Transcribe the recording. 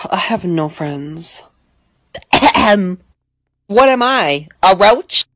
I have no friends. What am I? A roach?